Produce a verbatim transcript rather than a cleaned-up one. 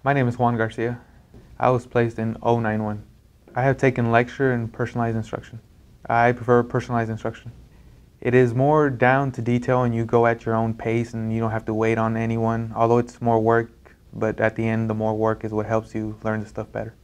My name is Juan Garcia. I was placed in oh nine one. I have taken lecture and personalized instruction. I prefer personalized instruction. It is more down to detail and you go at your own pace and you don't have to wait on anyone, although it's more work, but at the end the more work is what helps you learn the stuff better.